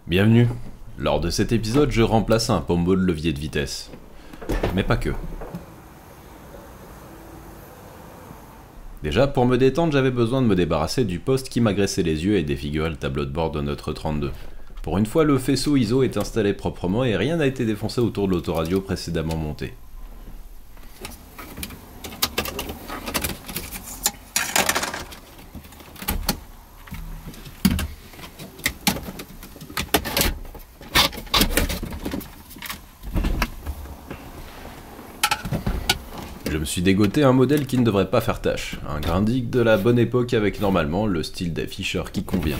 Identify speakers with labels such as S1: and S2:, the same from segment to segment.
S1: Bienvenue. Lors de cet épisode, je remplace un pommeau de levier de vitesse. Mais pas que. Déjà, pour me détendre, j'avais besoin de me débarrasser du poste qui m'agressait les yeux et défigurait le tableau de bord de notre 32. Pour une fois, le faisceau ISO est installé proprement et rien n'a été défoncé autour de l'autoradio précédemment montée. Je me suis dégoté un modèle qui ne devrait pas faire tâche, un Grundig de la bonne époque avec normalement le style d'afficheur qui convient.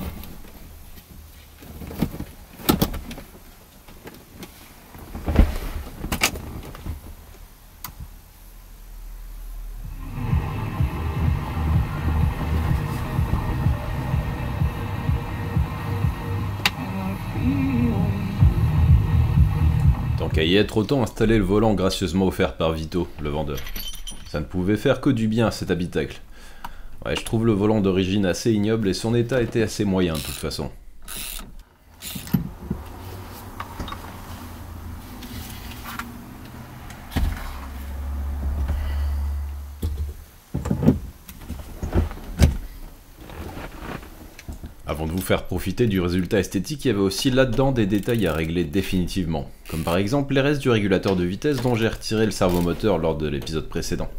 S1: Tant qu'à y être, autant installer le volant gracieusement offert par Vito, le vendeur. Ça ne pouvait faire que du bien à cet habitacle. Ouais, je trouve le volant d'origine assez ignoble et son état était assez moyen de toute façon. Avant de vous faire profiter du résultat esthétique, il y avait aussi là-dedans des détails à régler définitivement, comme par exemple les restes du régulateur de vitesse dont j'ai retiré le servomoteur lors de l'épisode précédent.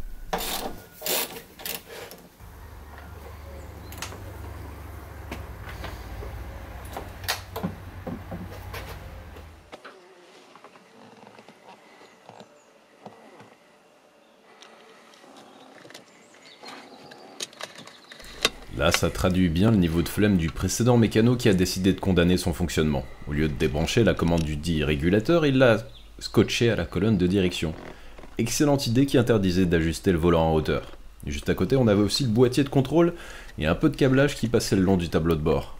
S1: Là, ça traduit bien le niveau de flemme du précédent mécano qui a décidé de condamner son fonctionnement. Au lieu de débrancher la commande du dit régulateur, il l'a scotché à la colonne de direction. Excellente idée qui interdisait d'ajuster le volant en hauteur. Et juste à côté, on avait aussi le boîtier de contrôle et un peu de câblage qui passait le long du tableau de bord.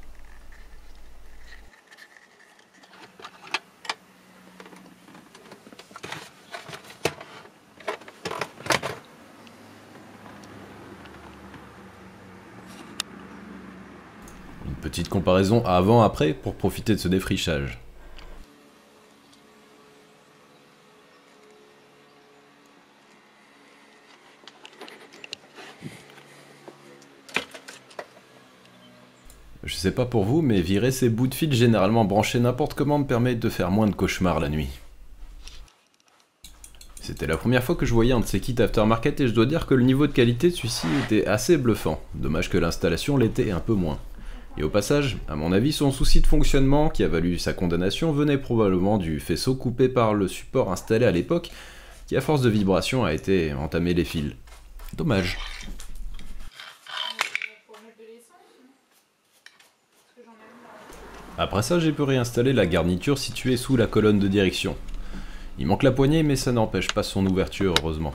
S1: Une petite comparaison avant-après pour profiter de ce défrichage. Je sais pas pour vous, mais virer ces bouts de fil généralement branchés n'importe comment me permet de faire moins de cauchemars la nuit. C'était la première fois que je voyais un de ces kits aftermarket et je dois dire que le niveau de qualité de celui-ci était assez bluffant. Dommage que l'installation l'était un peu moins. Et au passage, à mon avis, son souci de fonctionnement, qui a valu sa condamnation, venait probablement du faisceau coupé par le support installé à l'époque, qui à force de vibration a été entamé les fils. Dommage. Après ça, j'ai pu réinstaller la garniture située sous la colonne de direction. Il manque la poignée, mais ça n'empêche pas son ouverture, heureusement.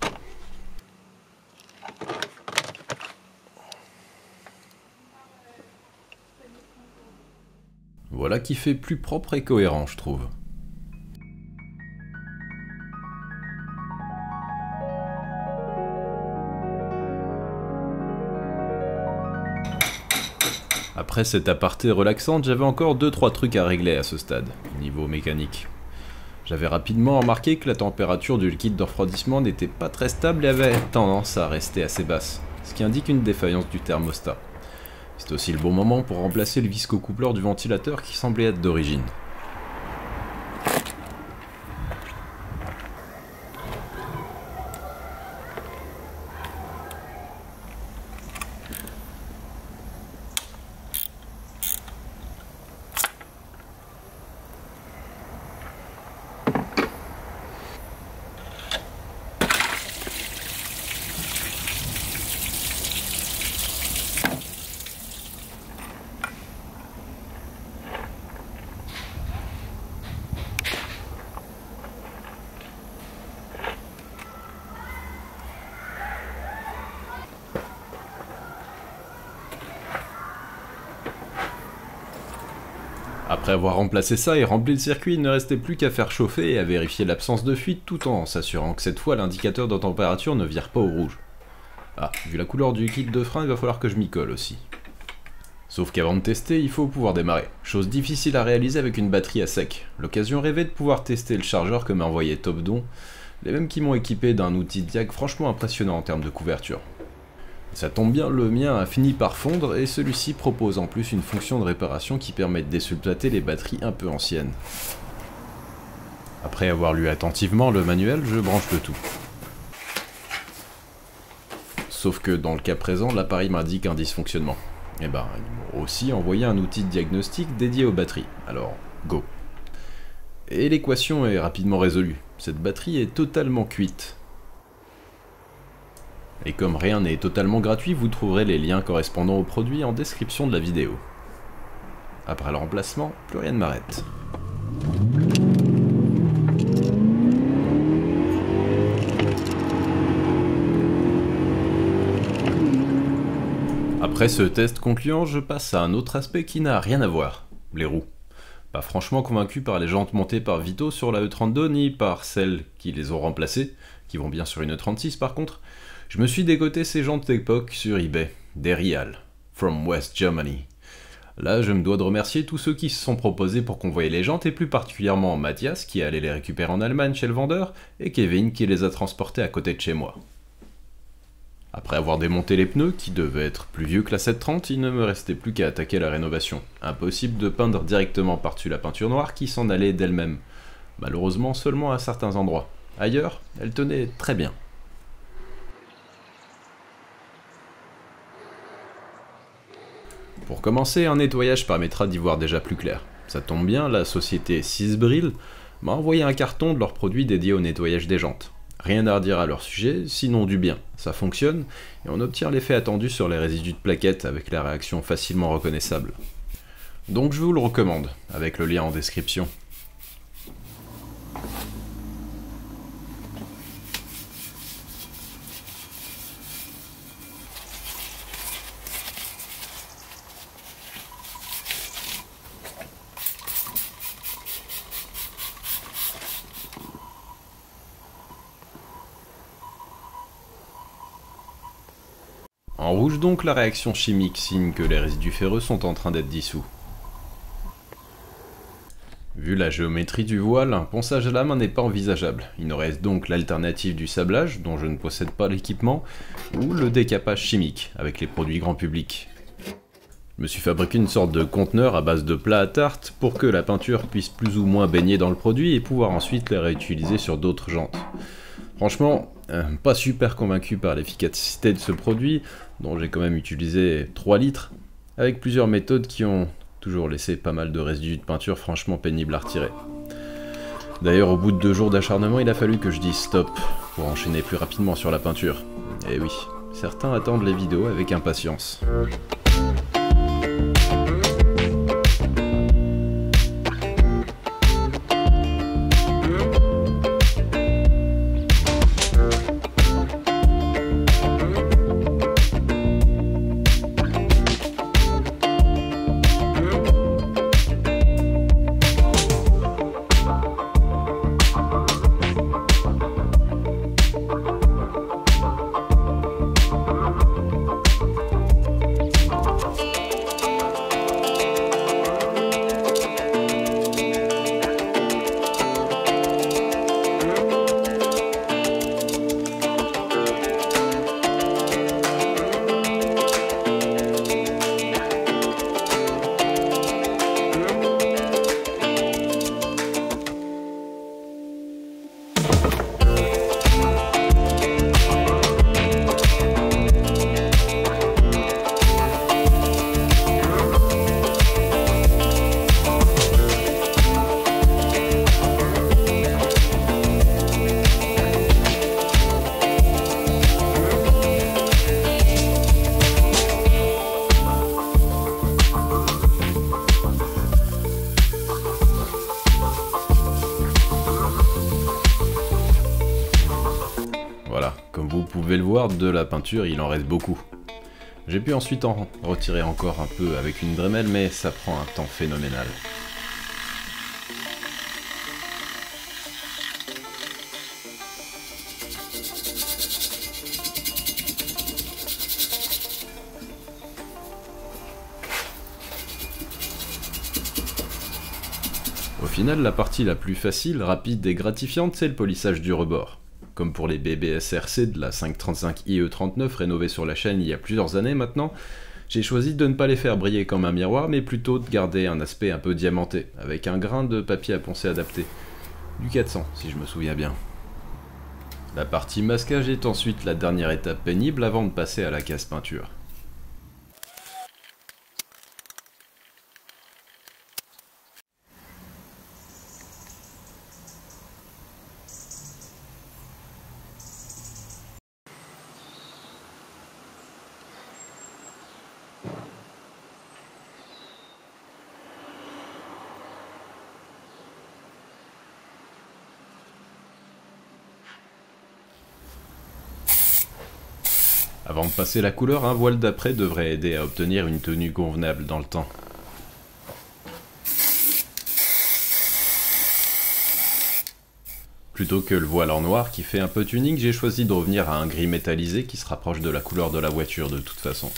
S1: Voilà qui fait plus propre et cohérent, je trouve. Après cette aparté relaxante, j'avais encore 2-3 trucs à régler à ce stade, niveau mécanique. J'avais rapidement remarqué que la température du liquide de refroidissement n'était pas très stable et avait tendance à rester assez basse, ce qui indique une défaillance du thermostat. C'est aussi le bon moment pour remplacer le viscocoupleur du ventilateur qui semblait être d'origine. Après avoir remplacé ça et rempli le circuit, il ne restait plus qu'à faire chauffer et à vérifier l'absence de fuite tout en s'assurant que cette fois l'indicateur de température ne vire pas au rouge. Ah, vu la couleur du kit de frein, il va falloir que je m'y colle aussi. Sauf qu'avant de tester, il faut pouvoir démarrer. Chose difficile à réaliser avec une batterie à sec. L'occasion rêvée de pouvoir tester le chargeur que m'a envoyé Topdon, les mêmes qui m'ont équipé d'un outil diag franchement impressionnant en termes de couverture. Ça tombe bien, le mien a fini par fondre et celui-ci propose en plus une fonction de réparation qui permet de désulfater les batteries un peu anciennes. Après avoir lu attentivement le manuel, je branche le tout. Sauf que dans le cas présent, l'appareil m'indique un dysfonctionnement. Et ben, ils m'ont aussi envoyé un outil de diagnostic dédié aux batteries. Alors, go. Et l'équation est rapidement résolue. Cette batterie est totalement cuite. Et comme rien n'est totalement gratuit, vous trouverez les liens correspondant au produit en description de la vidéo. Après le remplacement, plus rien ne m'arrête. Après ce test concluant, je passe à un autre aspect qui n'a rien à voir, les roues. Pas franchement convaincu par les jantes montées par Vito sur la E32, ni par celles qui les ont remplacées, qui vont bien sur une E36 par contre. Je me suis dégoté ces jantes d'époque sur eBay, des Rial, from West Germany. Là, je me dois de remercier tous ceux qui se sont proposés pour convoyer les jantes, et plus particulièrement Mathias, qui allait les récupérer en Allemagne chez le vendeur, et Kevin, qui les a transportés à côté de chez moi. Après avoir démonté les pneus, qui devaient être plus vieux que la 730, il ne me restait plus qu'à attaquer la rénovation. Impossible de peindre directement par-dessus la peinture noire qui s'en allait d'elle-même. Malheureusement seulement à certains endroits. Ailleurs, elle tenait très bien. Pour commencer, un nettoyage permettra d'y voir déjà plus clair. Ça tombe bien, la société Sisbril m'a envoyé un carton de leurs produits dédiés au nettoyage des jantes. Rien à redire à leur sujet, sinon du bien. Ça fonctionne, et on obtient l'effet attendu sur les résidus de plaquettes avec la réaction facilement reconnaissable. Donc je vous le recommande, avec le lien en description. En rouge donc, la réaction chimique signe que les résidus ferreux sont en train d'être dissous. Vu la géométrie du voile, un ponçage à la main n'est pas envisageable. Il nous reste donc l'alternative du sablage, dont je ne possède pas l'équipement, ou le décapage chimique, avec les produits grand public. Je me suis fabriqué une sorte de conteneur à base de plats à tarte pour que la peinture puisse plus ou moins baigner dans le produit et pouvoir ensuite les réutiliser sur d'autres jantes. Franchement, pas super convaincu par l'efficacité de ce produit, dont j'ai quand même utilisé 3 litres, avec plusieurs méthodes qui ont toujours laissé pas mal de résidus de peinture franchement pénibles à retirer. D'ailleurs, au bout de 2 jours d'acharnement, il a fallu que je dise stop pour enchaîner plus rapidement sur la peinture. Et oui, certains attendent les vidéos avec impatience. Voilà, comme vous pouvez le voir, de la peinture il en reste beaucoup. J'ai pu ensuite en retirer encore un peu avec une Dremel, mais ça prend un temps phénoménal. Au final, la partie la plus facile, rapide et gratifiante, c'est le polissage du rebord. Comme pour les BBSRC de la 535 IE39 rénovés sur la chaîne il y a plusieurs années maintenant, j'ai choisi de ne pas les faire briller comme un miroir, mais plutôt de garder un aspect un peu diamanté, avec un grain de papier à poncer adapté. Du 400, si je me souviens bien. La partie masquage est ensuite la dernière étape pénible avant de passer à la casse peinture. Avant de passer la couleur, un voile d'après devrait aider à obtenir une tenue convenable dans le temps. Plutôt que le voile en noir qui fait un peu tuning, j'ai choisi de revenir à un gris métallisé qui se rapproche de la couleur de la voiture de toute façon.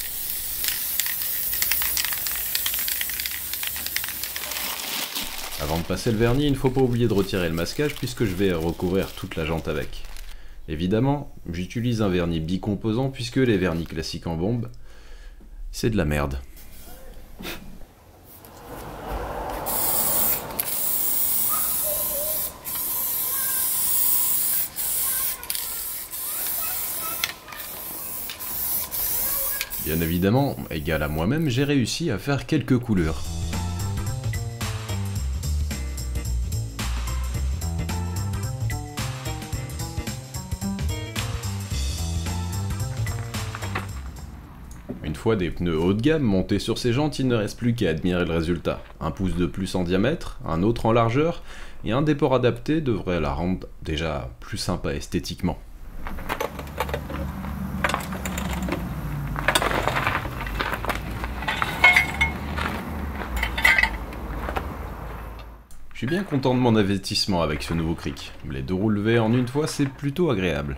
S1: Avant de passer le vernis, il ne faut pas oublier de retirer le masquage puisque je vais recouvrir toute la jante avec. Évidemment, j'utilise un vernis bicomposant puisque les vernis classiques en bombe, c'est de la merde. Bien évidemment, égal à moi-même, j'ai réussi à faire quelques couleurs. Une fois des pneus haut de gamme montés sur ces jantes, il ne reste plus qu'à admirer le résultat. Un pouce de plus en diamètre, un autre en largeur, et un déport adapté devrait la rendre déjà plus sympa esthétiquement. Je suis bien content de mon investissement avec ce nouveau cric. Les deux roues levées en une fois, c'est plutôt agréable.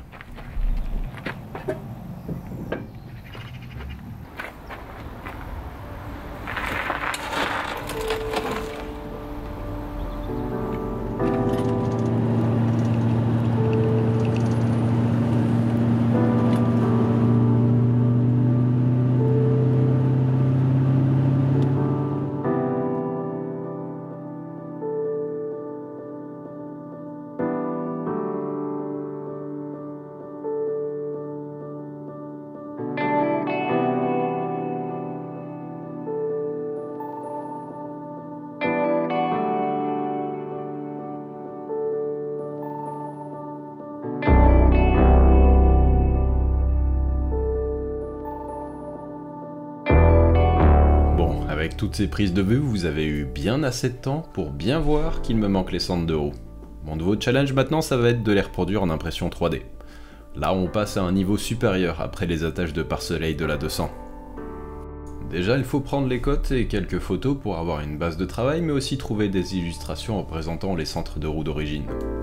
S1: Avec toutes ces prises de vue, vous avez eu bien assez de temps pour bien voir qu'il me manque les centres de roue. Mon nouveau challenge maintenant, ça va être de les reproduire en impression 3D. Là, on passe à un niveau supérieur après les attaches de pare-soleil de la 200. Déjà, il faut prendre les cotes et quelques photos pour avoir une base de travail, mais aussi trouver des illustrations représentant les centres de roue d'origine.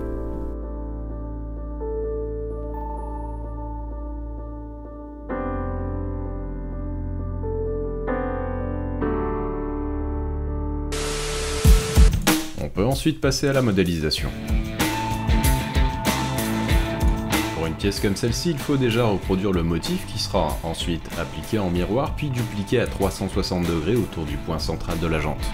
S1: On peut ensuite passer à la modélisation. Pour une pièce comme celle-ci, il faut déjà reproduire le motif qui sera ensuite appliqué en miroir puis dupliqué à 360 degrés autour du point central de la jante.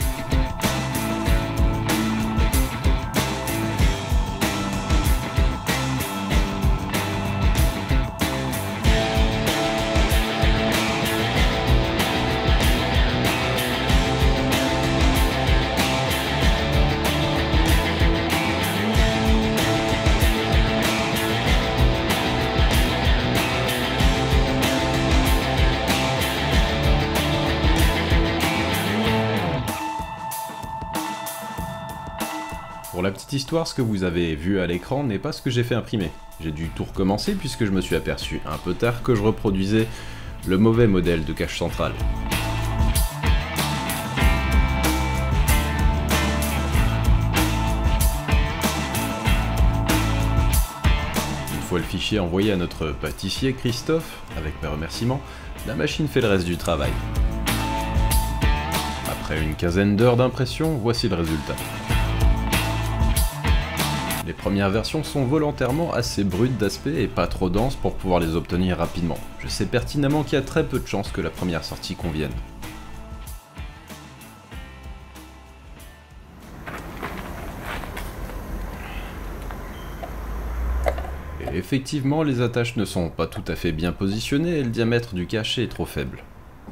S1: Pour la petite histoire, ce que vous avez vu à l'écran n'est pas ce que j'ai fait imprimer. J'ai dû tout recommencer puisque je me suis aperçu un peu tard que je reproduisais le mauvais modèle de cache centrale. Une fois le fichier envoyé à notre pâtissier Christophe, avec mes remerciements, la machine fait le reste du travail. Après une quinzaine d'heures d'impression, voici le résultat. Les premières versions sont volontairement assez brutes d'aspect et pas trop denses pour pouvoir les obtenir rapidement. Je sais pertinemment qu'il y a très peu de chances que la première sortie convienne. Et effectivement, les attaches ne sont pas tout à fait bien positionnées et le diamètre du cachet est trop faible.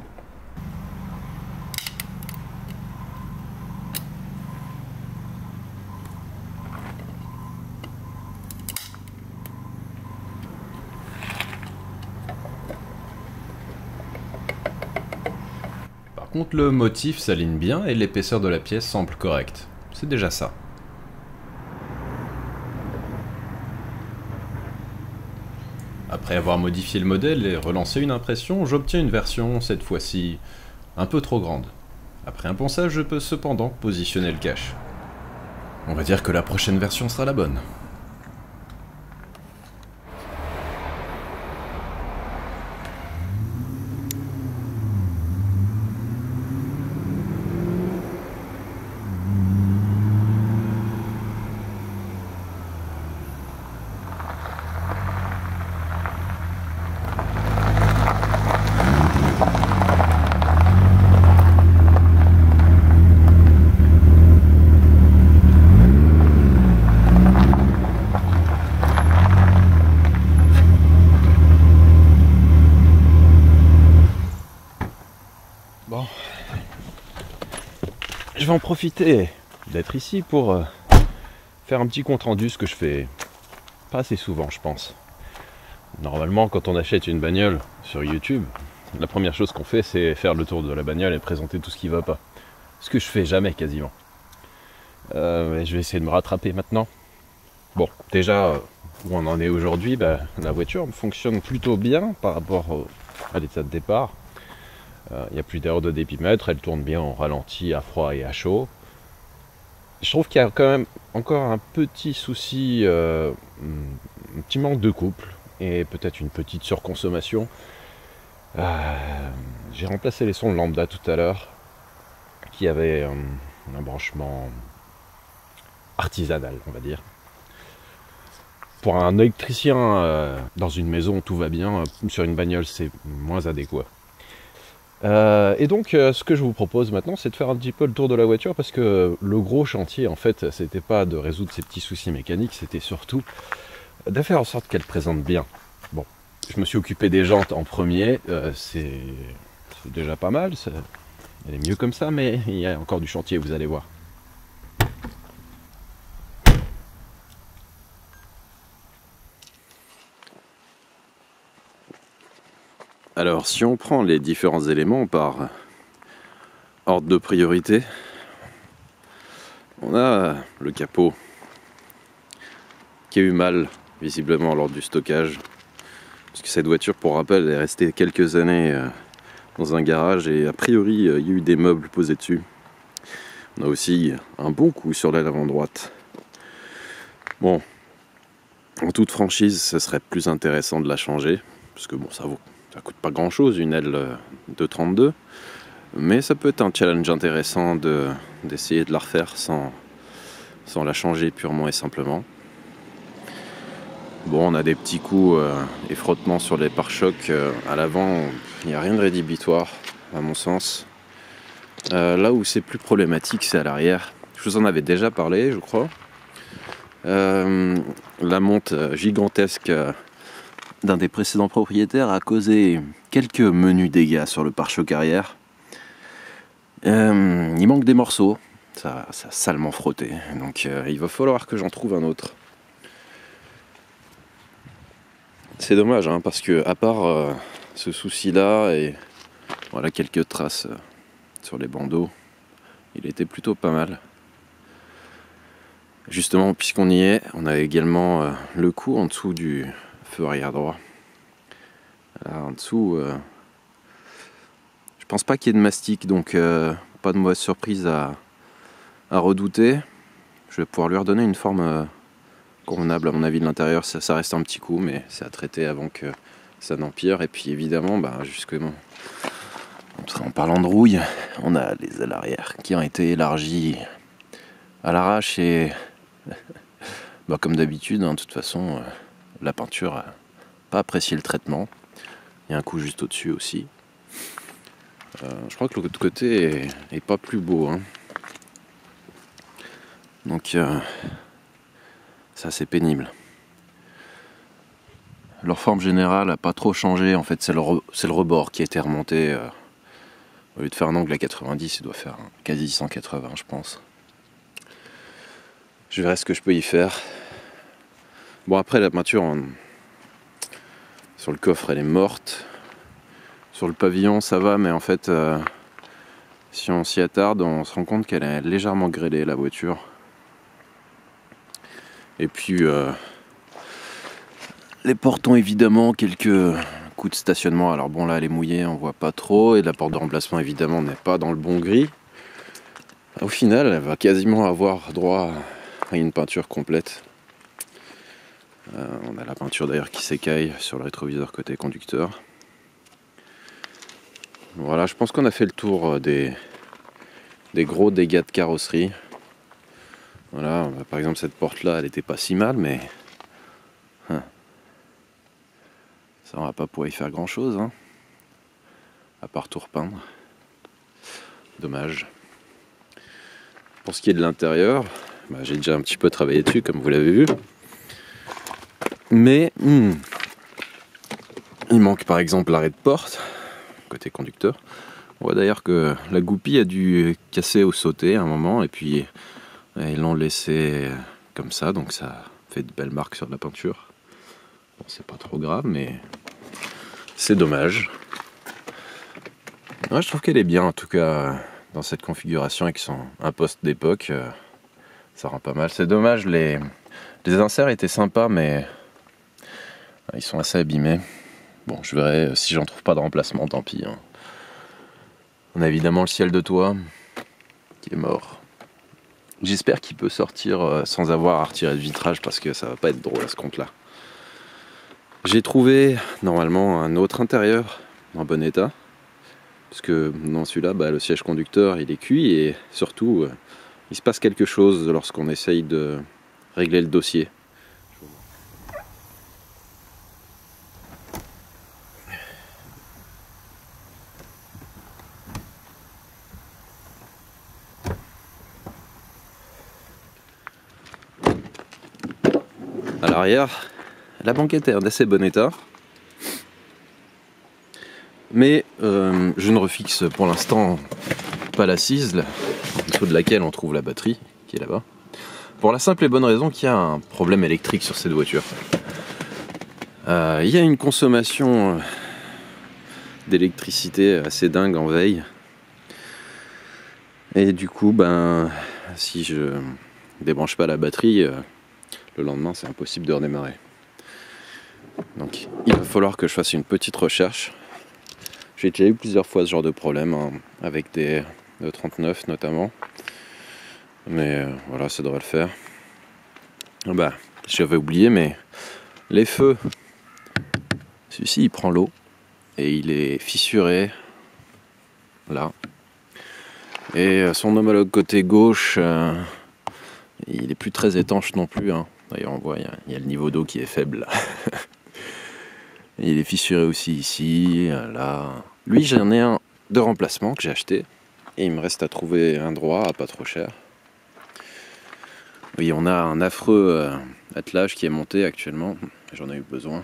S1: Par contre, le motif s'aligne bien et l'épaisseur de la pièce semble correcte. C'est déjà ça. Après avoir modifié le modèle et relancé une impression, j'obtiens une version, cette fois-ci, un peu trop grande. Après un ponçage, je peux cependant positionner le cache. On va dire que la prochaine version sera la bonne. Bon, je vais en profiter d'être ici pour faire un petit compte rendu, ce que je fais pas assez souvent, je pense. Normalement, quand on achète une bagnole sur YouTube, la première chose qu'on fait, c'est faire le tour de la bagnole et présenter tout ce qui va pas. Ce que je fais jamais quasiment. Je vais essayer de me rattraper maintenant. Bon, déjà, où on en est aujourd'hui, la voiture fonctionne plutôt bien par rapport à l'état de départ. Il n'y a plus d'erreur de débitmètre, elle tourne bien en ralenti, à froid et à chaud. Je trouve qu'il y a quand même encore un petit souci, un petit manque de couple et peut-être une petite surconsommation. J'ai remplacé les sondes lambda tout à l'heure qui avaient un branchement artisanal, on va dire. Pour un électricien dans une maison, tout va bien. Sur une bagnole, c'est moins adéquat. Et donc ce que je vous propose maintenant, c'est de faire un petit peu le tour de la voiture, parce que le gros chantier en fait, c'était pas de résoudre ces petits soucis mécaniques, c'était surtout de faire en sorte qu'elle présente bien. Bon, je me suis occupé des jantes en premier, c'est déjà pas mal, elle est mieux comme ça, mais il y a encore du chantier, vous allez voir. Alors, si on prend les différents éléments par ordre de priorité, on a le capot qui a eu mal, visiblement, lors du stockage. Parce que cette voiture, pour rappel, est restée quelques années dans un garage et a priori, il y a eu des meubles posés dessus. On a aussi un bon coup sur l'aile avant droite. Bon, en toute franchise, ce serait plus intéressant de la changer, parce que bon, ça coûte pas grand chose, une aile de 32, mais ça peut être un challenge intéressant d'essayer de la refaire sans la changer purement et simplement. Bon, on a des petits coups et frottements sur les pare-chocs à l'avant, il n'y a rien de rédhibitoire à mon sens. Là où c'est plus problématique, c'est à l'arrière. Je vous en avais déjà parlé, je crois. La monte gigantesque d'un des précédents propriétaires a causé quelques menus dégâts sur le pare-choc arrière. Il manque des morceaux, ça a salement frotté, donc il va falloir que j'en trouve un autre. C'est dommage, hein, parce que à part ce souci-là et voilà quelques traces sur les bandeaux, il était plutôt pas mal. Justement, puisqu'on y est, on a également le coup en dessous du feu arrière droit. Là, en dessous, je pense pas qu'il y ait de mastic, donc pas de mauvaise surprise à redouter. Je vais pouvoir lui redonner une forme convenable. À mon avis, de l'intérieur, ça reste un petit coup, mais c'est à traiter avant que ça n'empire. Et puis évidemment, justement, en parlant de rouille, on a les ailes arrière qui ont été élargies à l'arrache et Bah, comme d'habitude, hein, de toute façon, la peinture n'a pas apprécié le traitement. Il y a un coup juste au-dessus aussi. Je crois que l'autre côté est pas plus beau. Hein. Donc, c'est assez pénible. Leur forme générale n'a pas trop changé. En fait, c'est le rebord qui a été remonté. Au lieu de faire un angle à 90, il doit faire quasi 180, je pense. Je verrai ce que je peux y faire. Bon, après, la peinture sur le coffre, elle est morte. Sur le pavillon, ça va, mais en fait, si on s'y attarde, on se rend compte qu'elle est légèrement grêlée, la voiture. Et puis, les portes ont évidemment quelques coups de stationnement. Alors bon, là, elle est mouillée, on voit pas trop. Et la porte de remplacement, évidemment, n'est pas dans le bon gris. Au final, elle va quasiment avoir droit à une peinture complète. On a la peinture d'ailleurs qui s'écaille sur le rétroviseur côté conducteur. Voilà, je pense qu'on a fait le tour des gros dégâts de carrosserie. Voilà, par exemple cette porte là, elle était pas si mal, mais ça on va pas pouvoir y faire grand chose, hein, à part tout repeindre. Dommage. Pour ce qui est de l'intérieur, bah, j'ai déjà un petit peu travaillé dessus, comme vous l'avez vu. Mais il manque par exemple l'arrêt de porte, côté conducteur. On voit d'ailleurs que la goupille a dû casser ou sauter à un moment, et puis ils l'ont laissé comme ça, donc ça fait de belles marques sur la peinture. Bon, c'est pas trop grave, mais c'est dommage. Ouais, je trouve qu'elle est bien, en tout cas, dans cette configuration avec un poste d'époque. Ça rend pas mal. C'est dommage, les inserts étaient sympas, mais ils sont assez abîmés. Bon, je verrai si j'en trouve pas de remplacement, tant pis. Hein. On a évidemment le ciel de toit qui est mort. J'espère qu'il peut sortir sans avoir à retirer le vitrage parce que ça va pas être drôle à ce compte-là. J'ai trouvé normalement un autre intérieur en bon état. Parce que dans celui-là, bah, le siège conducteur il est cuit et surtout il se passe quelque chose lorsqu'on essaye de régler le dossier. À l'arrière, la banquette est d'assez bon état. Mais je ne refixe pour l'instant pas l'assise, en dessous de laquelle on trouve la batterie, qui est là-bas. Pour la simple et bonne raison qu'il y a un problème électrique sur cette voiture. Il y a une consommation d'électricité assez dingue en veille. Et du coup, ben, si je débranche pas la batterie, le lendemain c'est impossible de redémarrer. Donc il va falloir que je fasse une petite recherche. J'ai déjà eu plusieurs fois ce genre de problème, hein, avec des E39 notamment. Mais voilà, ça devrait le faire. Ah bah, j'avais oublié, mais les feux, celui-ci il prend l'eau et il est fissuré là. Et son homologue côté gauche, il est plus très étanche non plus. Hein. D'ailleurs, on voit, il y a le niveau d'eau qui est faible. Il est fissuré aussi ici, là. Lui, j'en ai un de remplacement que j'ai acheté. Et il me reste à trouver un droit à pas trop cher. Oui, on a un affreux attelage qui est monté actuellement. J'en ai eu besoin.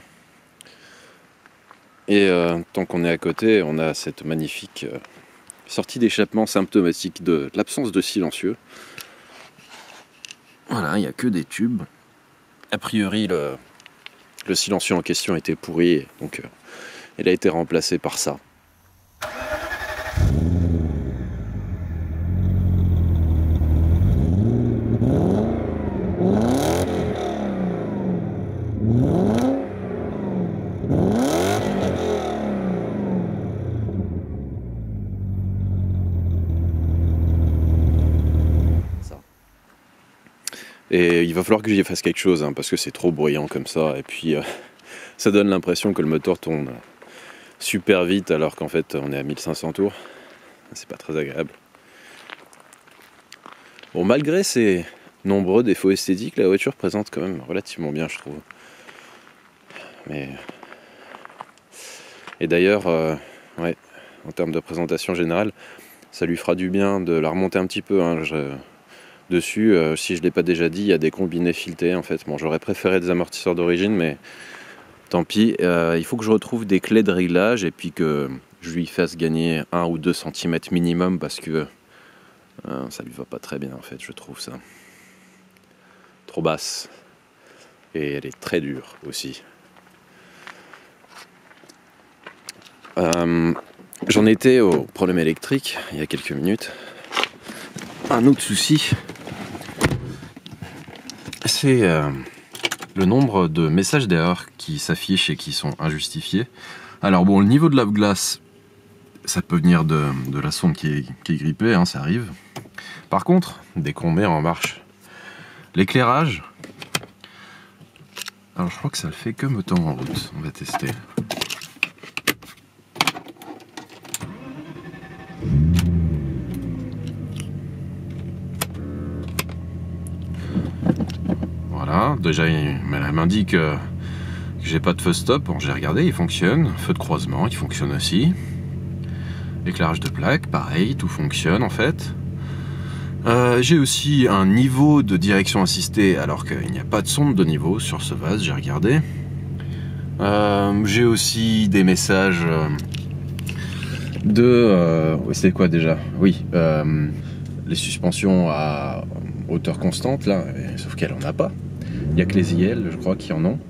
S1: Et tant qu'on est à côté, on a cette magnifique sortie d'échappement symptomatique de l'absence de silencieux. Voilà, il n'y a que des tubes. A priori, le silencieux en question était pourri, donc il a été remplacé par ça. Et il va falloir que j'y fasse quelque chose, hein, parce que c'est trop bruyant comme ça, et puis ça donne l'impression que le moteur tourne super vite alors qu'en fait on est à 1500 tours. C'est pas très agréable. Bon, malgré ces nombreux défauts esthétiques, la voiture présente quand même relativement bien, je trouve. Mais... Et d'ailleurs, ouais, en termes de présentation générale, ça lui fera du bien de la remonter un petit peu. Hein. Dessus, si je ne l'ai pas déjà dit, il y a des combinés filetés en fait. Bon, j'aurais préféré des amortisseurs d'origine, mais tant pis. Il faut que je retrouve des clés de réglage et puis que je lui fasse gagner 1 ou 2 cm minimum parce que ça lui va pas très bien en fait, je trouve ça. Trop basse. Et elle est très dure aussi. J'en étais au problème électrique il y a quelques minutes. Un autre souci, c'est le nombre de messages d'erreur qui s'affichent et qui sont injustifiés. Alors bon, le niveau de lave-glace, ça peut venir de la sonde qui est grippée, hein, ça arrive. Par contre, dès qu'on met en marche l'éclairage, alors je crois que ça le fait que me tend en route, on va tester. Voilà, déjà elle m'indique que j'ai pas de feu stop. Bon, j'ai regardé, il fonctionne. Feu de croisement, il fonctionne aussi. Éclairage de plaque, pareil, tout fonctionne en fait. J'ai aussi un niveau de direction assistée alors qu'il n'y a pas de sonde de niveau sur ce vase, j'ai regardé. J'ai aussi des messages de... c'était quoi déjà? Oui, les suspensions à hauteur constante là, sauf qu'elle en a pas. Il n'y a que les IL, je crois, qui en ont.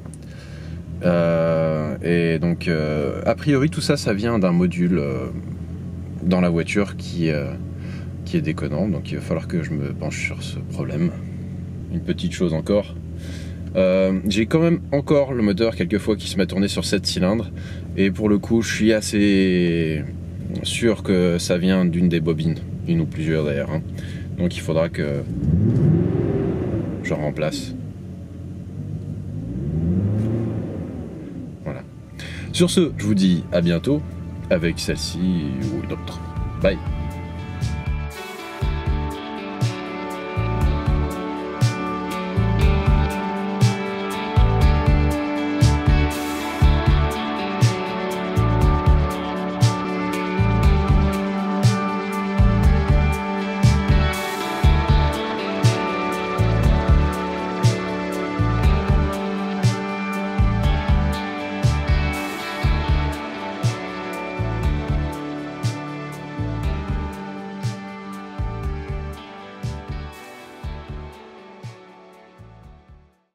S1: Et donc, a priori, tout ça, ça vient d'un module dans la voiture qui est déconnant. Donc, il va falloir que je me penche sur ce problème. Une petite chose encore. J'ai quand même encore le moteur quelquefois qui se met à tourner sur 7 cylindres. Et pour le coup, je suis assez sûr que ça vient d'une des bobines. Une ou plusieurs d'ailleurs. Hein. Donc, il faudra que je remplace. Sur ce, je vous dis à bientôt avec celle-ci ou une autre. Bye!